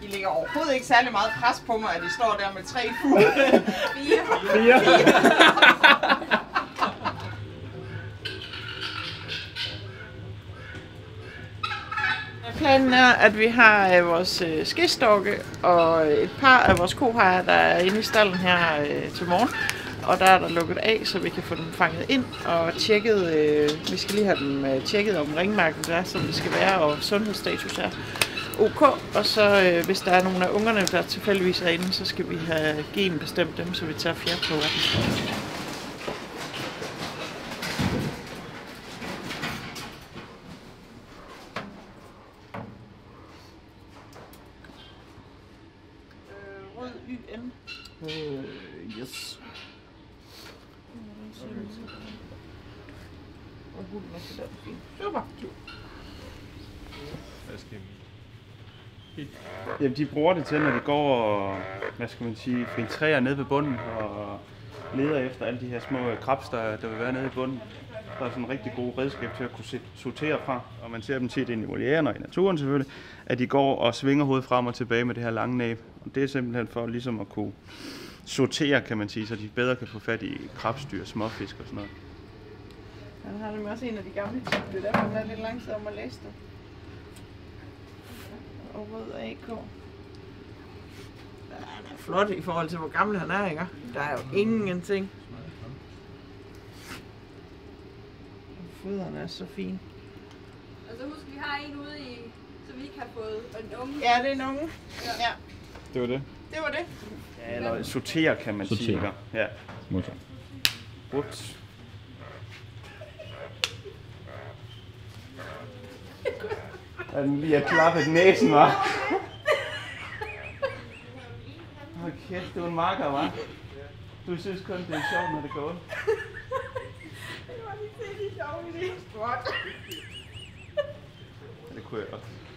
I lægger overhovedet ikke særlig meget pres på mig, at I står der med 3 fugle. 4. Planen er, at vi har vores skistokke og et par af vores kohajer, der er inde i stallen her til morgen. Og der er der lukket af, så vi kan få dem fanget ind og tjekket. Vi skal lige have dem tjekket om ringmærket er, som det skal være, og sundhedsstatus er ok. Og så hvis der er nogle af ungerne, der tilfældigvis er inde, så skal vi have genbestemt dem, så vi tager fjerprøver af dem. Rød YN. Yes. Og hunden er så der fint. Super. Jamen, de bruger det til, når de går og, hvad skal man sige, filtrerer nede ved bunden og leder efter alle de her små krabs, der vil være nede i bunden. Der er sådan en rigtig god redskab til at kunne sortere fra, og man ser dem tit inde i volieren og i naturen selvfølgelig, at de går og svinger hovedet frem og tilbage med det her lange næb. Og det er simpelthen for ligesom at kunne sortere, kan man sige, så de bedre kan få fat i krabstyr, småfisk og sådan noget. Han har nemlig også en af de gamle typer, det er derfor, den er lidt langsom at læse det. Og rød AK. Ja, han er flot i forhold til, hvor gammel han er, ikke? Der er jo ingenting. Fødderne er så fine. Og så husk, vi har en ude i, så vi ikke har fået en unge. Ja, det er en unge. Ja. Det var det. Det var det. Ja, eller sortere, kan man sige. Ja. Modtaget. Ups. Den lige har klappet næsen, hva'? Hold kæft, du er en marker, hva'? Du synes kun, det er sjovt, når det går ondt. Det var lige det, de sjovt i det. Ja, det kunne jeg også.